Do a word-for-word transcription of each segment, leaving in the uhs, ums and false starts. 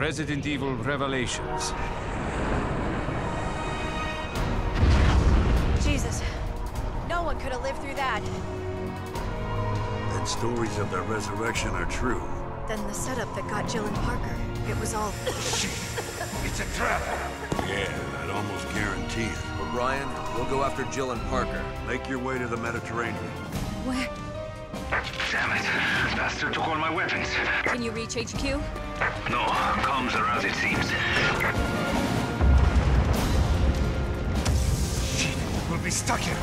Resident Evil Revelations. Jesus. No one could have lived through that. And stories of their resurrection are true. Then the setup that got Jill and Parker, it was all... Shit! It's a trap! Yeah, I'd almost guarantee it. But Ryan, we'll go after Jill and Parker. Make your way to the Mediterranean. Where? Damn it. Bastard took all my weapons. Can you reach H Q? No, comms are as it seems. Shit, we'll be stuck here.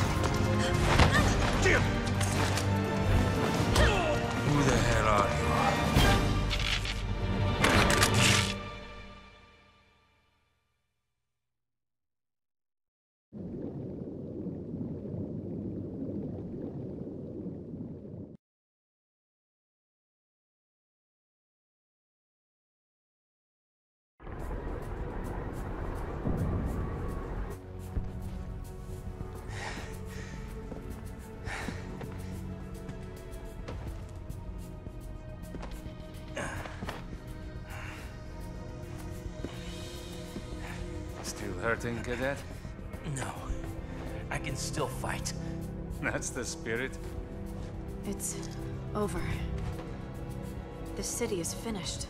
Jim! Who the hell are you? Still hurting, Cadet? No. I can still fight. That's the spirit. It's over. The city is finished.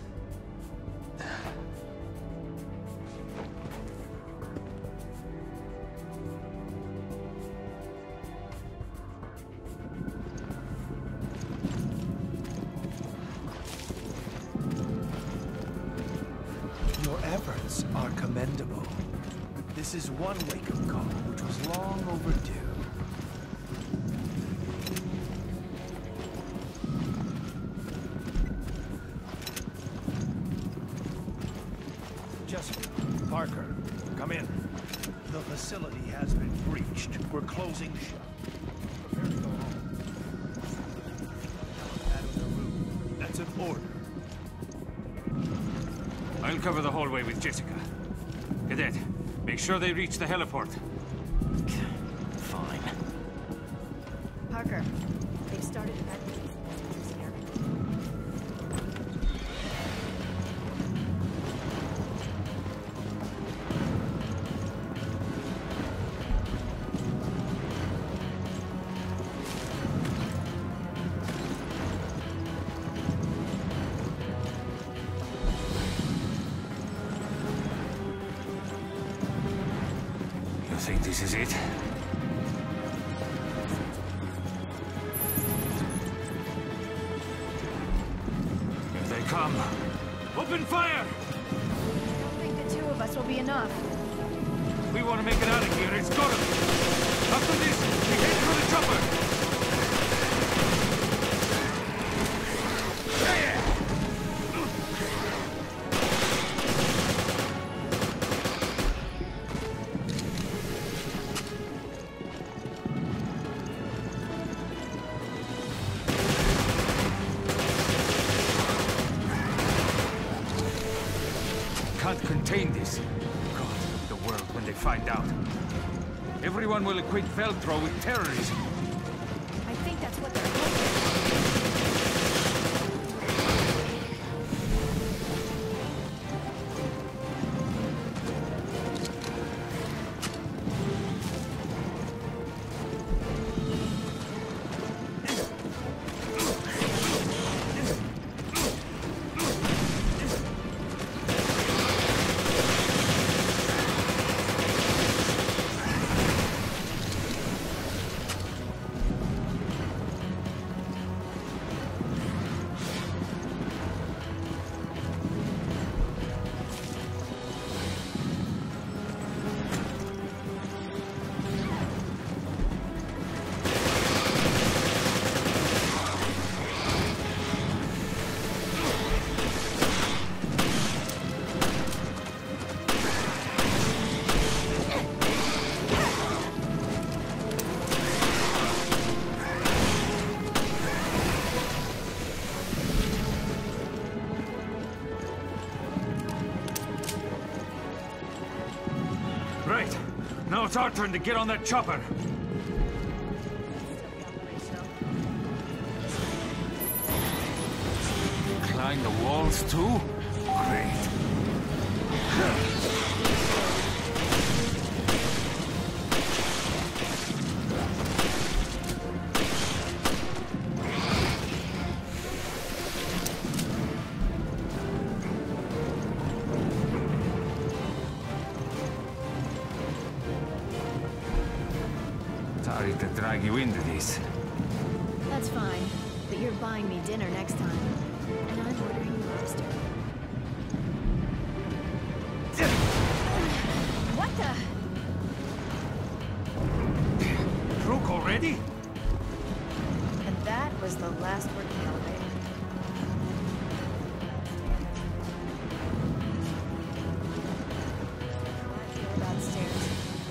Your efforts are commendable. This is one wake-up call which was long overdue. Jessica, Parker, come in. The facility has been breached. We're closing shop. Prepare to go home. Out of the room. That's an order. I'll cover the hallway with Jessica. Cadet, make sure they reach the heliport. Fine. Parker, they've started evacuating passengers here. You think this is it? Here they come. Open fire! I don't think the two of us will be enough. We want to make it out of here. It's gotta be. After this, we head for the chopper. Can't contain this. God, the world when they find out. Everyone will equate Veltro with terrorism. I think that's what they're hoping. Right. Now it's our turn to get on that chopper. Climb the walls too? Great. Sorry to drag you into this. That's fine, but you're buying me dinner next time. And I'm ordering lobster. What the? Broke already? And that was the last working elevator. I feel about stairs.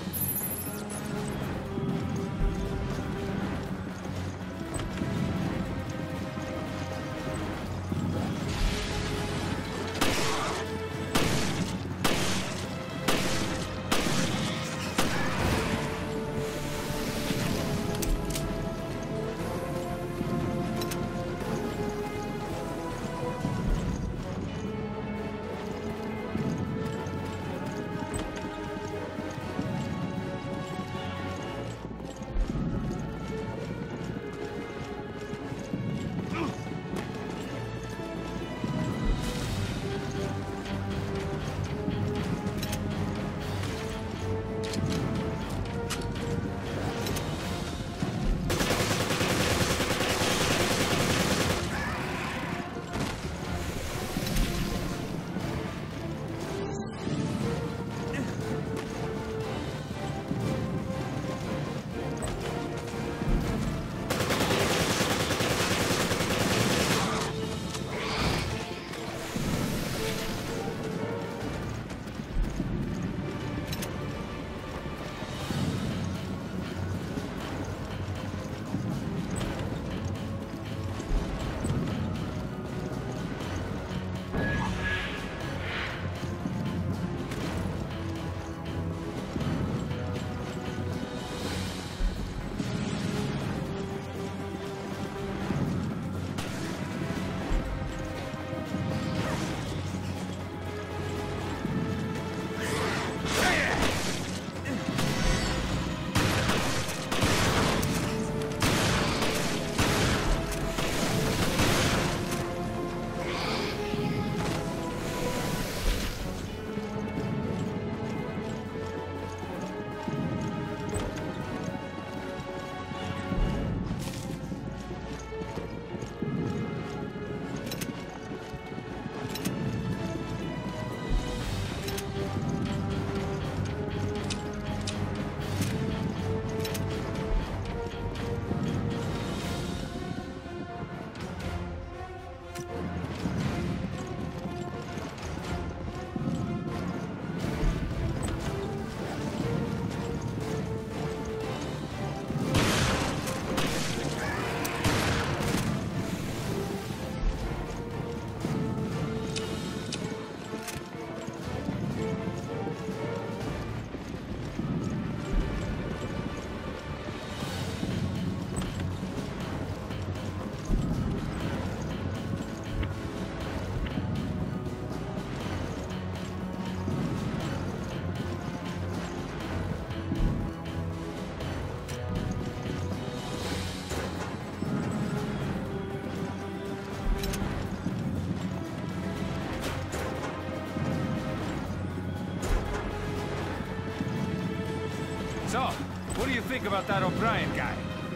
So, what do you think about that O'Brien guy?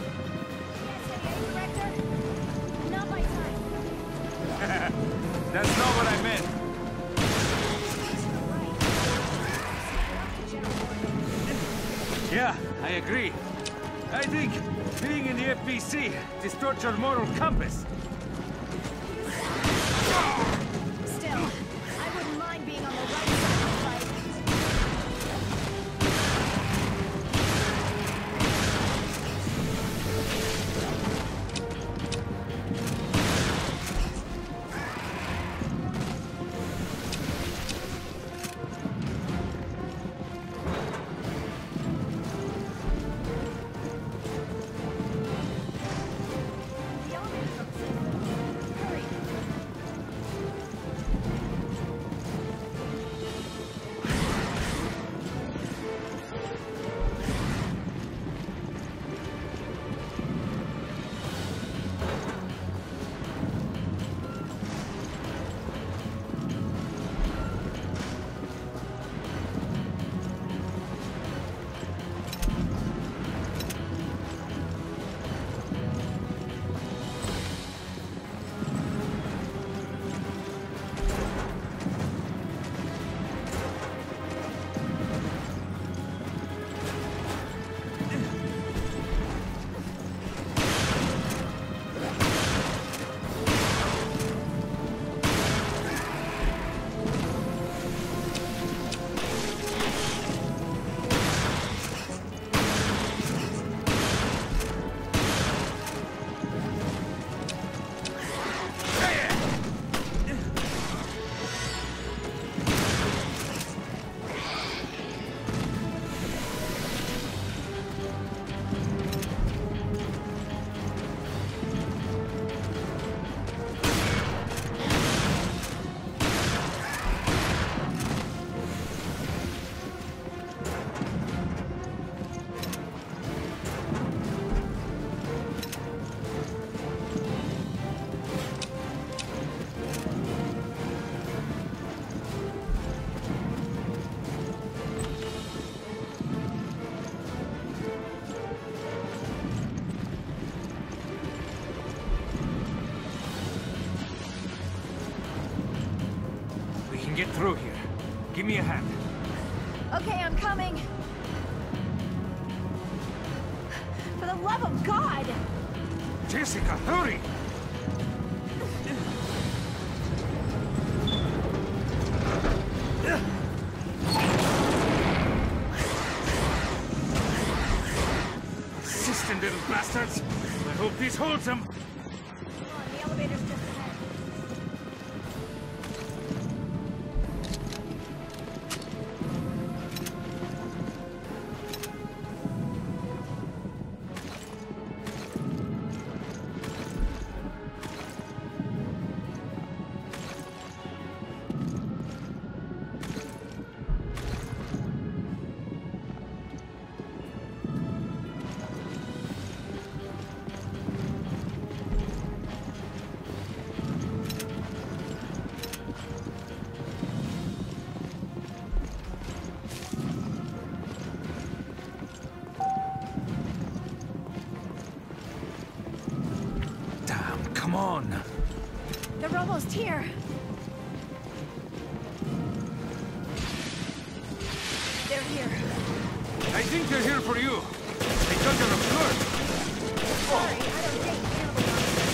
Director? Not my time. That's not what I meant. Yeah, I agree. I think being in the F B C distorts your moral compass. Still, I wouldn't mind being on the right side of the fight. The elevator comes in. Hurry. through here. Give me a hand. Okay, I'm coming. For the love of God! Jessica, hurry! Assistant little bastards! I hope this holds them! Come on, the elevator's just ahead. Come on! They're almost here. They're here. I think they're here for you. They got your skirt. Sorry, I don't date cannibal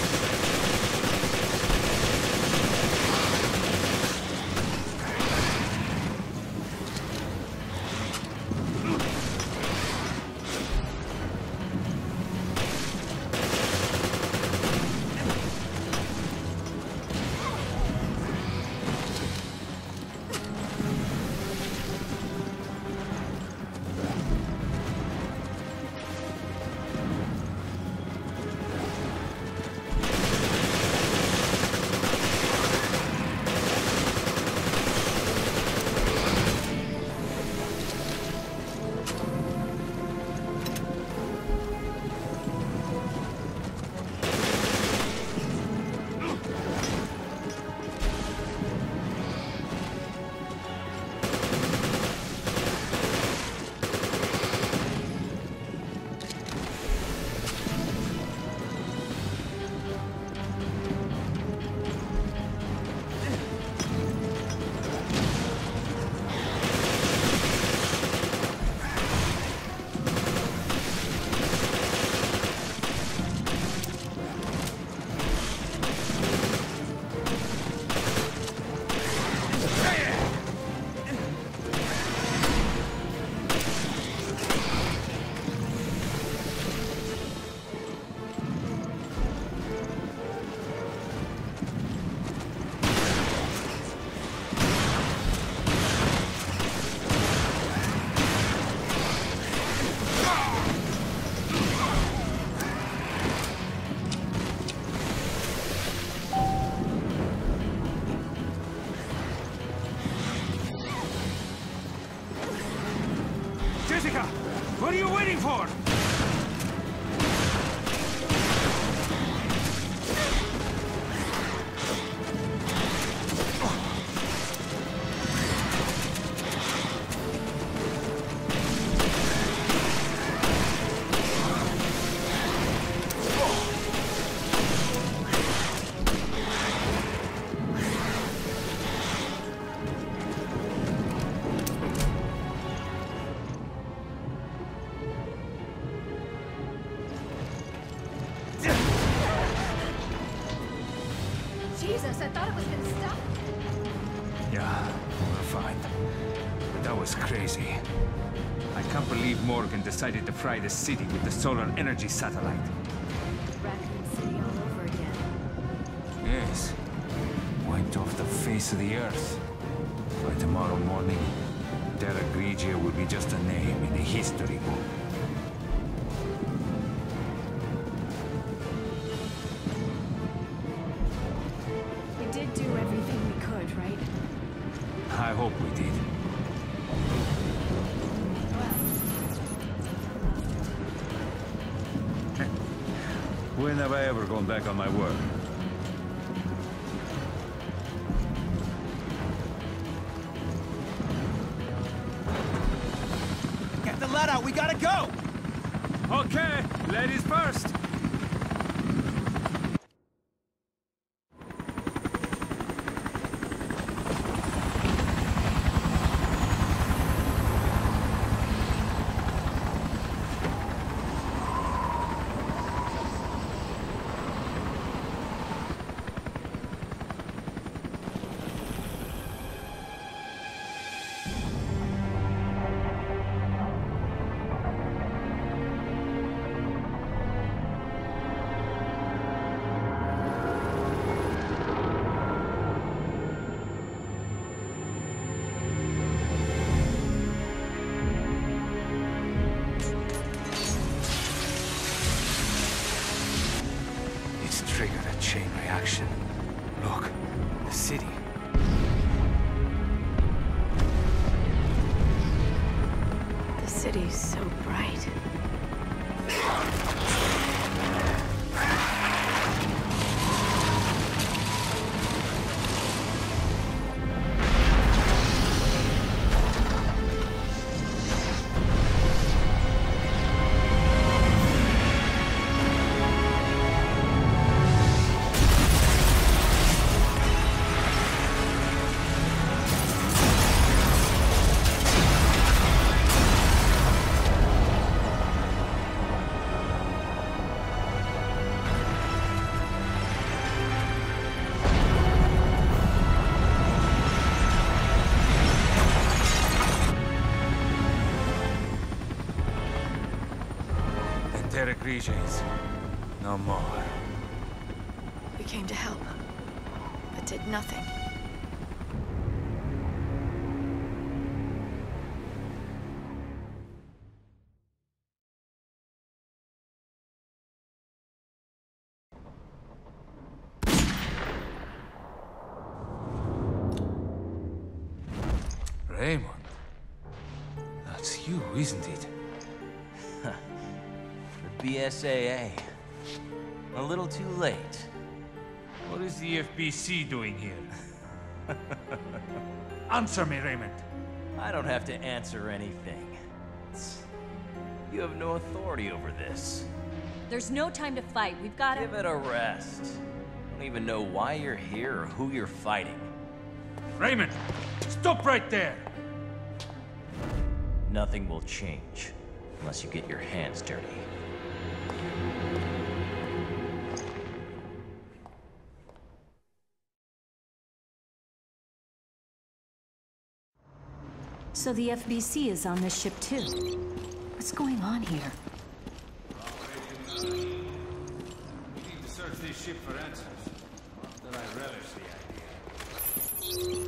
Jessica! What are you waiting for? Jesus, I thought it was gonna stop. Yeah, we're fine. But that was crazy. I can't believe Morgan decided to fry the city with the solar energy satellite. Raccoon City all over again. Yes. Wiped off the face of the earth. By tomorrow morning, Terra Grigia will be just a name in the history book. We did do everything we could, right? I hope we did. When have I ever gone back on my word? Get the lead out, we gotta go! Okay, ladies first. chain reaction. Look, the city. The city's so bright. Terra Grigies. No more. We came to help, but did nothing. Raymond. That's you, isn't it? B S A A. A little too late. What is the F B C doing here? Answer me, Raymond. I don't have to answer anything. You have no authority over this. There's no time to fight. We've got to... Give it a rest. I don't even know why you're here or who you're fighting. Raymond, stop right there! Nothing will change unless you get your hands dirty. So the F B C is on this ship too. What's going on here? We need to search this ship for answers. Not that I relish the idea.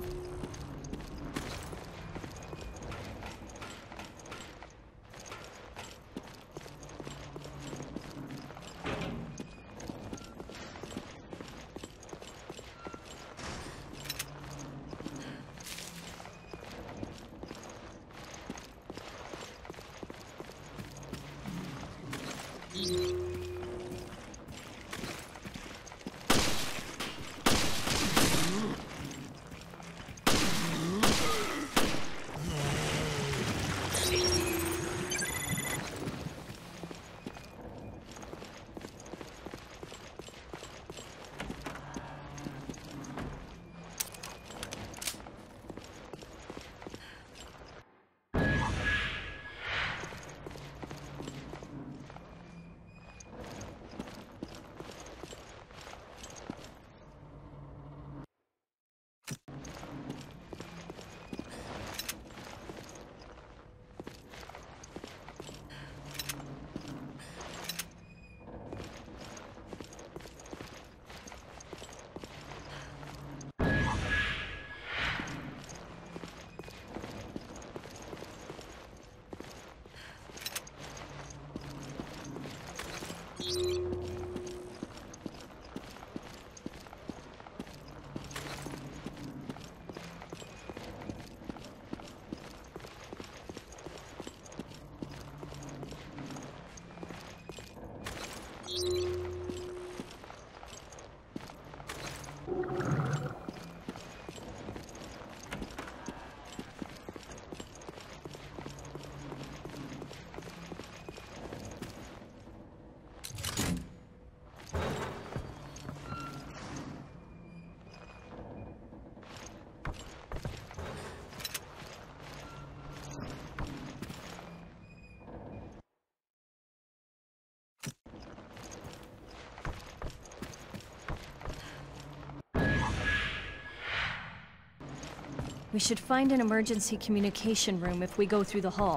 We should find an emergency communication room if we go through the hall.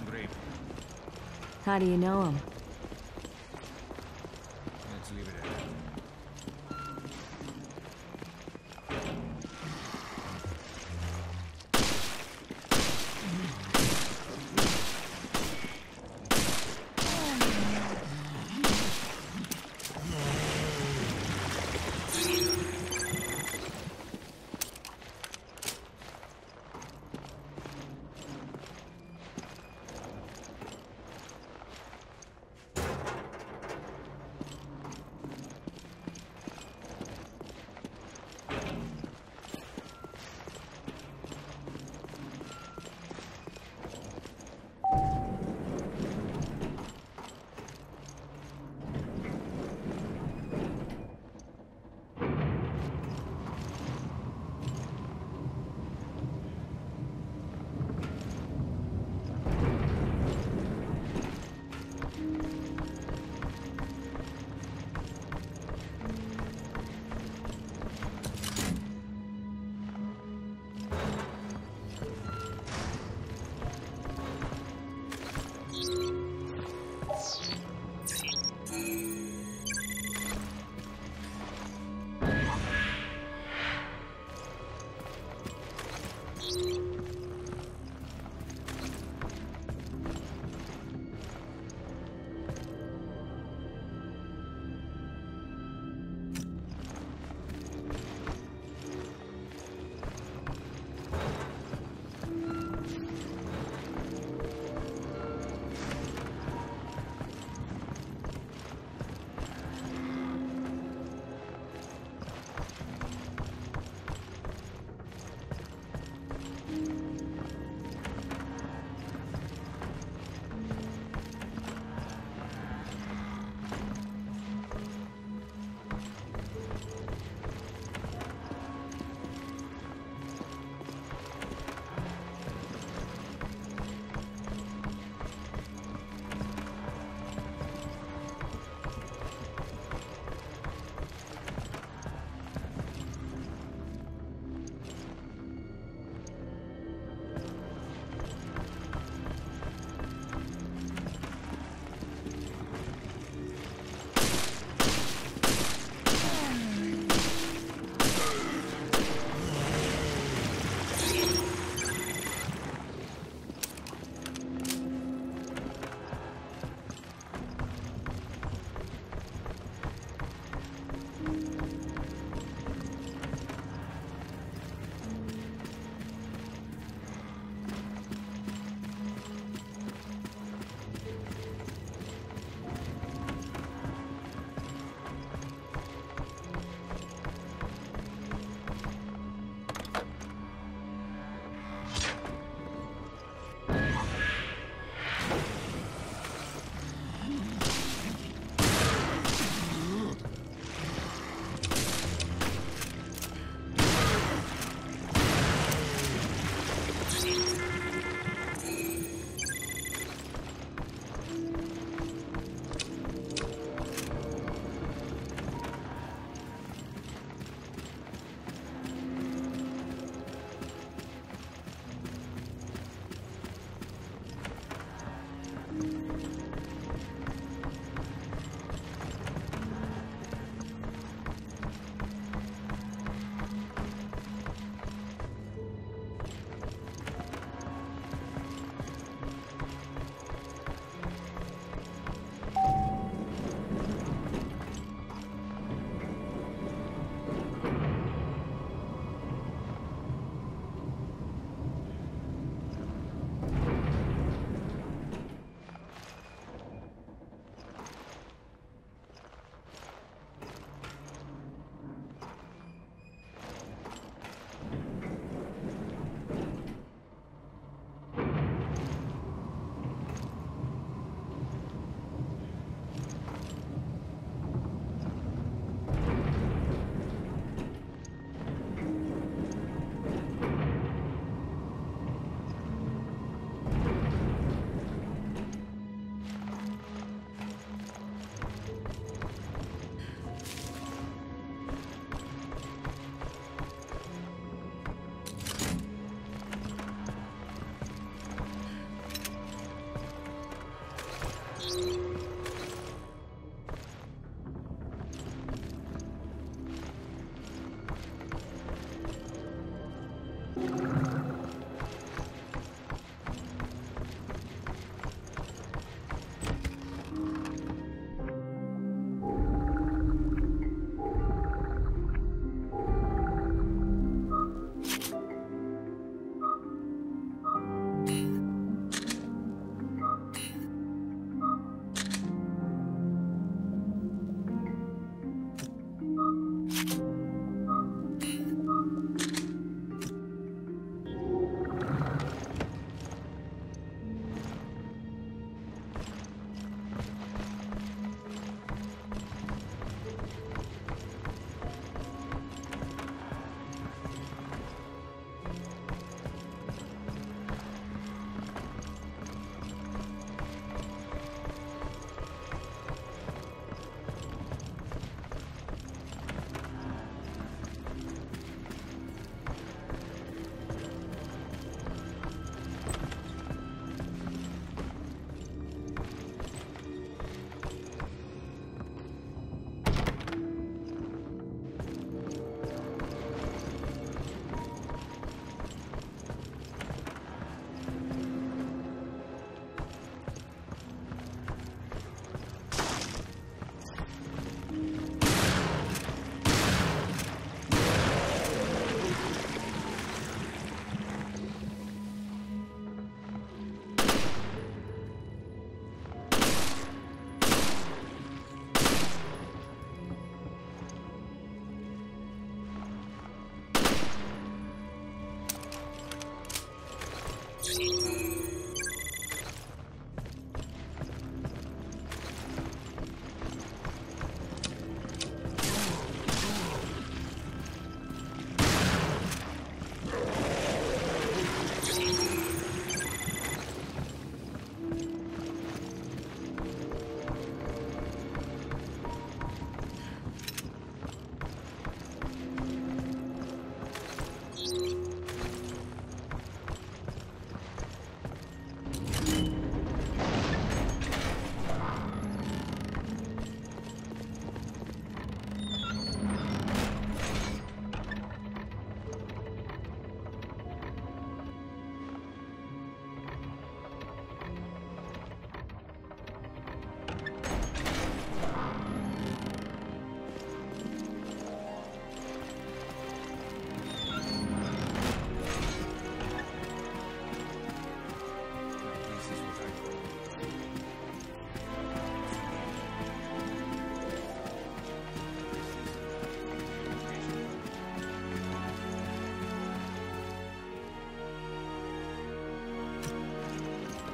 brief. How do you know him? Let's leave it at that.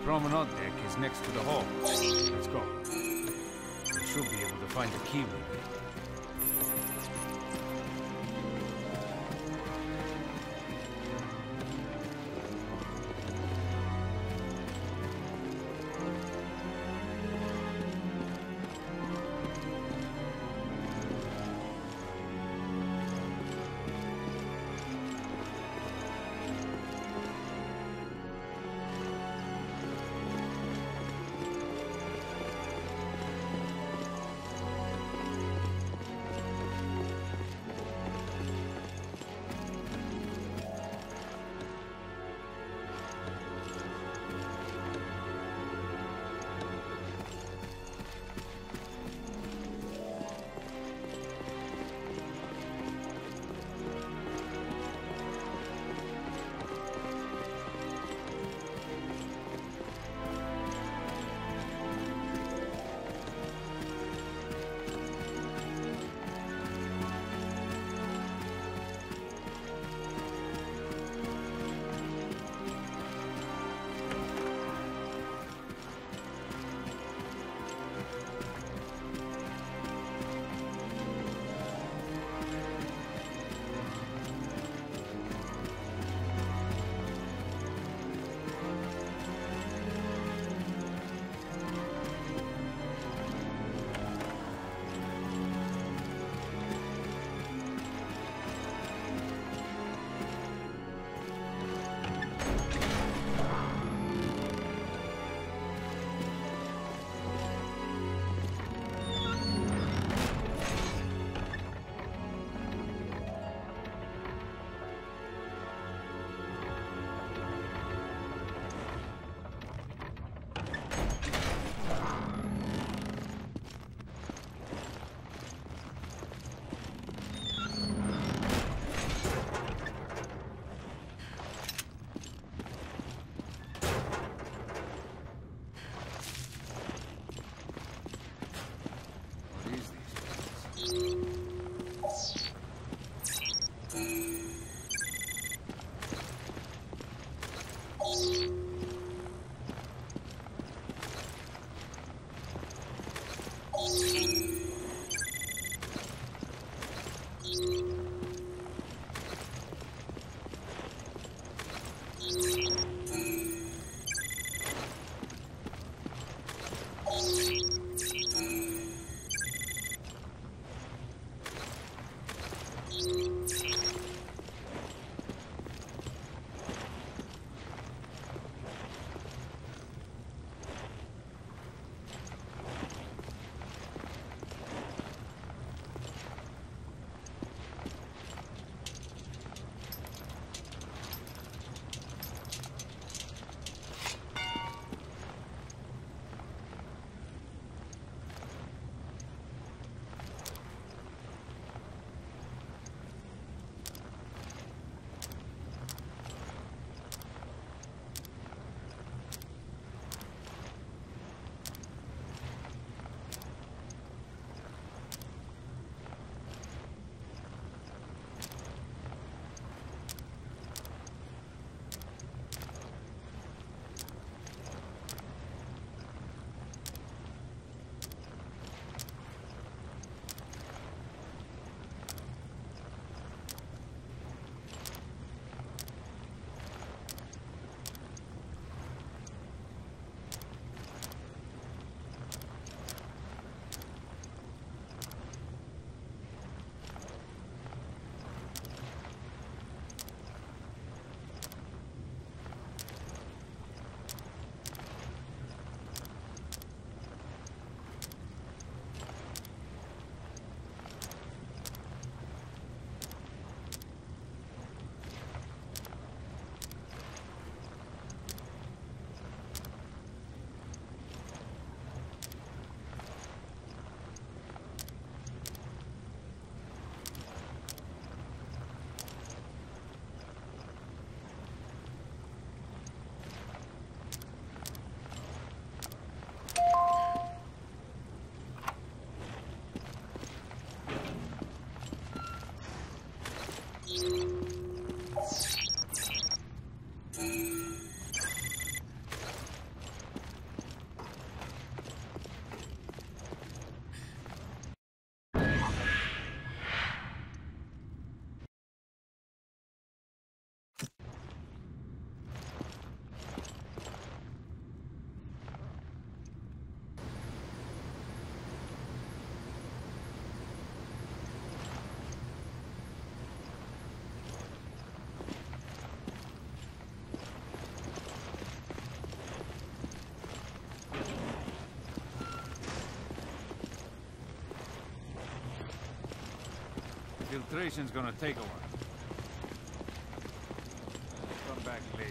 promenade deck is next to the hall. Let's go. We should be able to find the key we need. Filtration's gonna take a while. Come back later.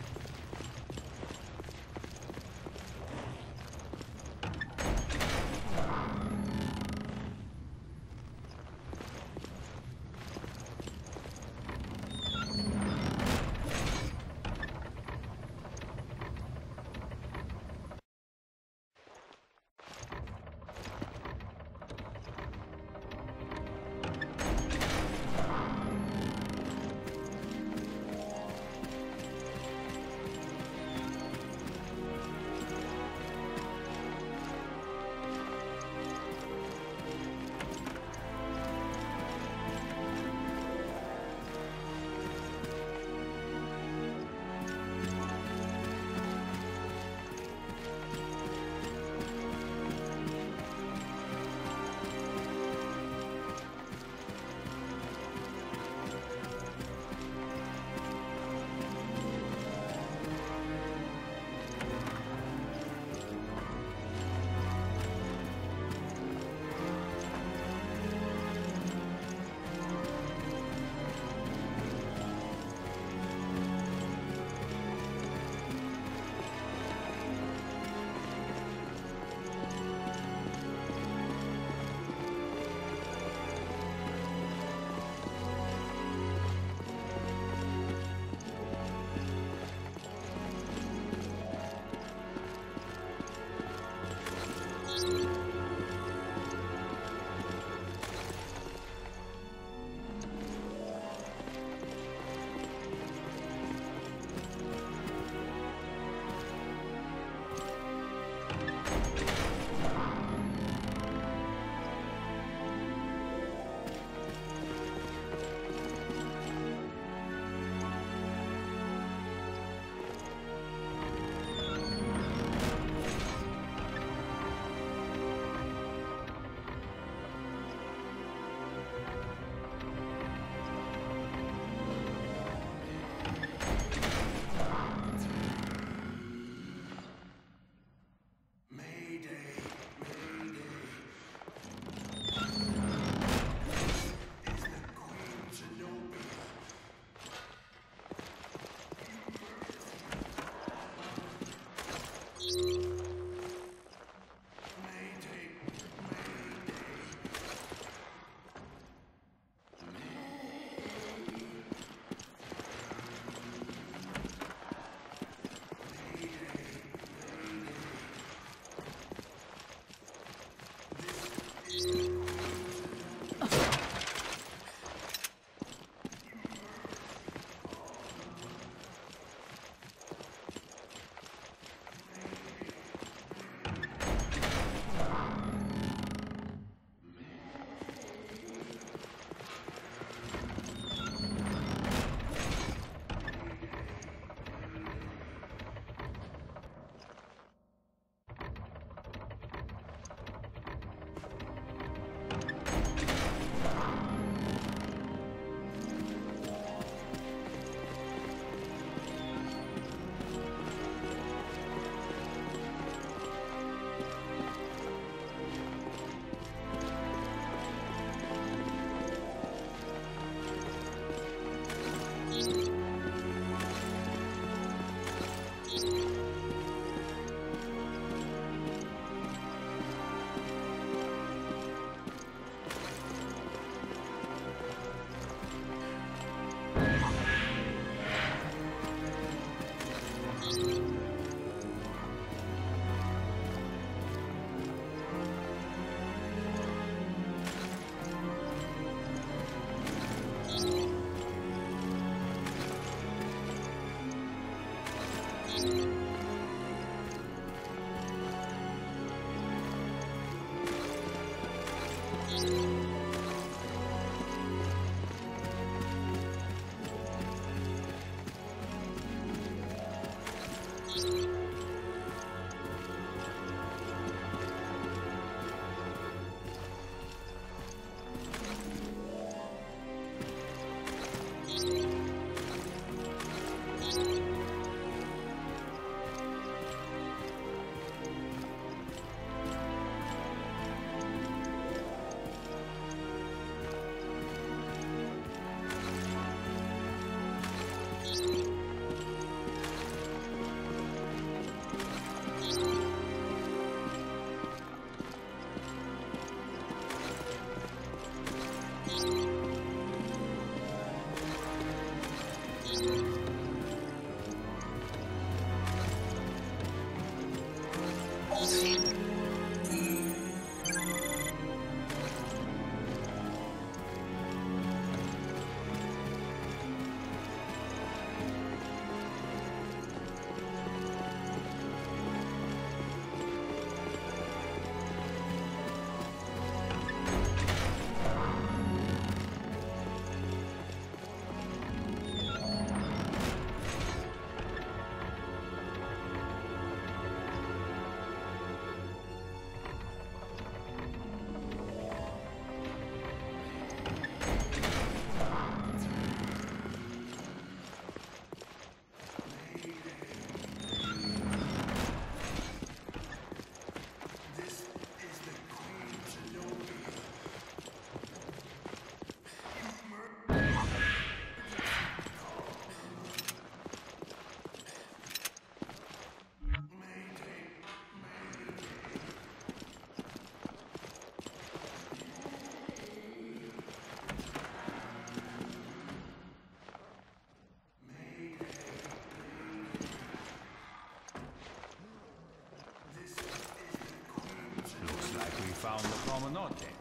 Found the promenade deck.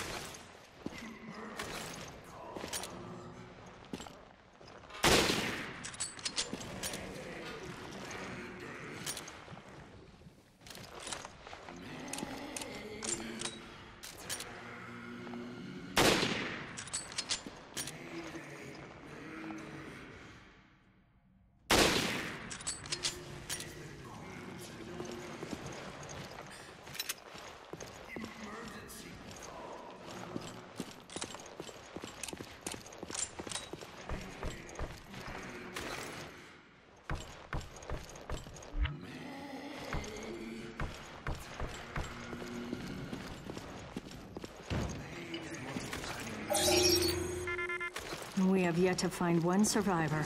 We have yet to find one survivor.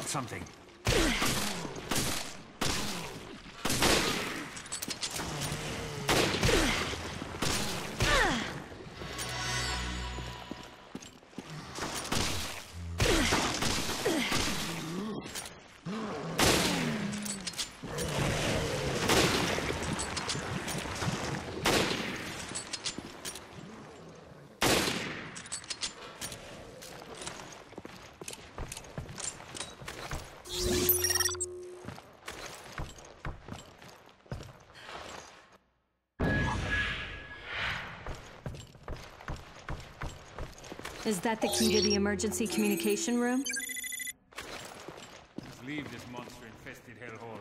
out something. Is that the key to the emergency communication room? Let's leave this monster-infested hellhole.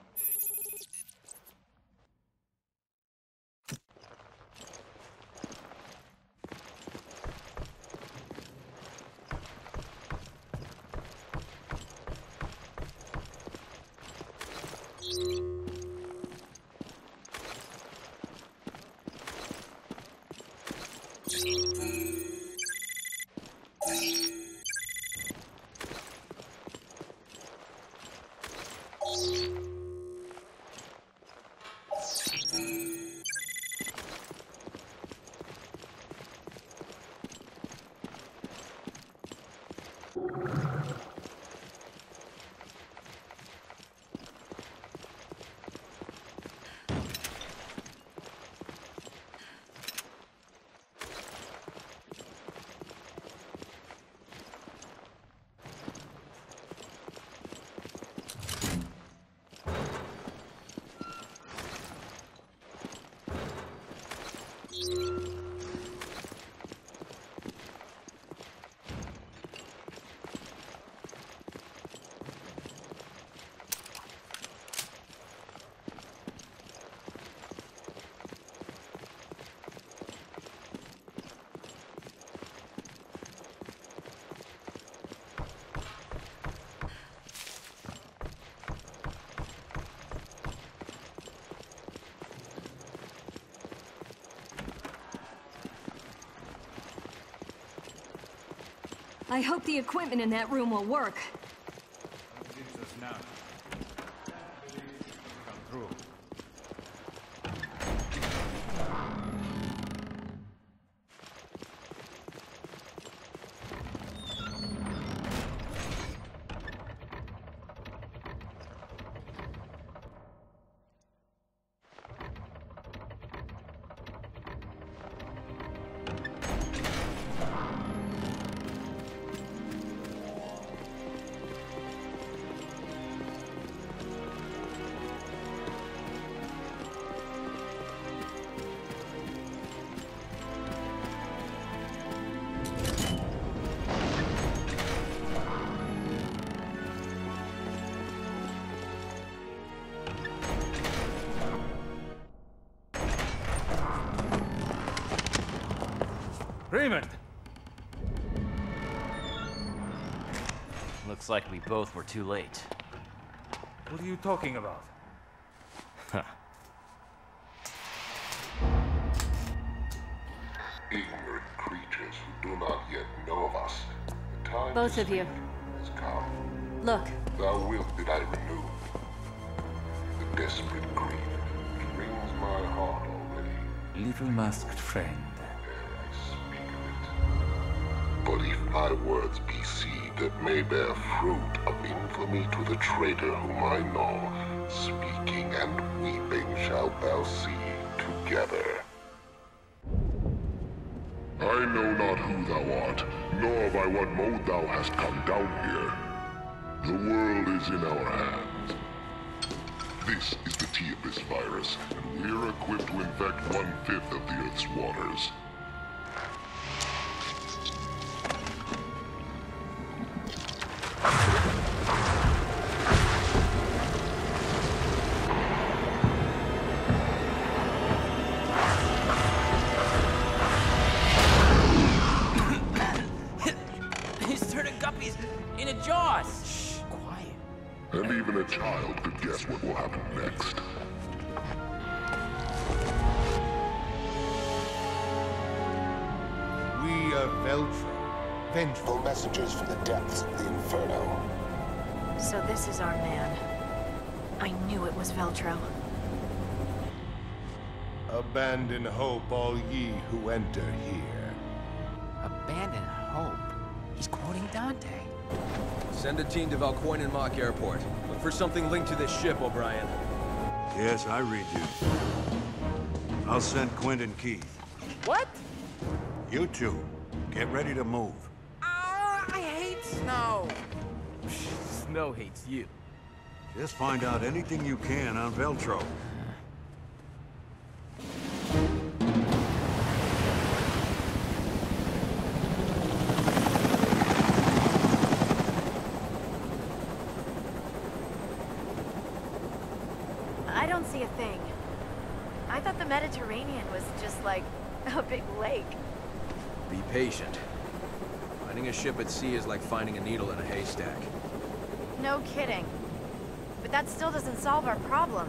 I hope the equipment in that room will work. Leaves us now. Come through. Raymond! Looks like we both were too late. What are you talking about? Huh. Ignorant creatures who do not yet know of us. The time Both to of you. speak has come. Look, Thou wilt did I renew. The desperate grief which wrings my heart already. Little masked friend. Ere I speak of it. But if thy words be seed that may bear fruit of infamy to the traitor whom I know, speaking and weeping shalt thou see together. I know not who thou art, nor by what mode thou hast come down here. The world is in our hands. This is the T-Abyss virus, and we're equipped to infect one-fifth of the Earth's waters. He's turning guppies into jaws! Shh, quiet. And even a child could guess what will happen next. We are Veltro, vengeful messengers from the depths of the Inferno. So this is our man. I knew it was Veltro. Abandon hope, all ye who enter here. Abandon hope? He's quoting Dante. Send a team to Valkoinen Mock Airport. Look for something linked to this ship, O'Brien. Yes, I read you. I'll send Quint and Keith. What? You two, get ready to move. Ah, I hate snow. Snow hates you. Just find out anything you can on Veltro. I don't see a thing. I thought the Mediterranean was just like a big lake. Be patient. Finding a ship at sea is like finding a needle in a haystack. No kidding. But that still doesn't solve our problem.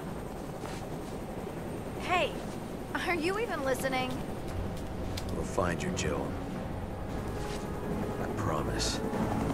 Hey, are you even listening? We'll find you, Jill. I promise.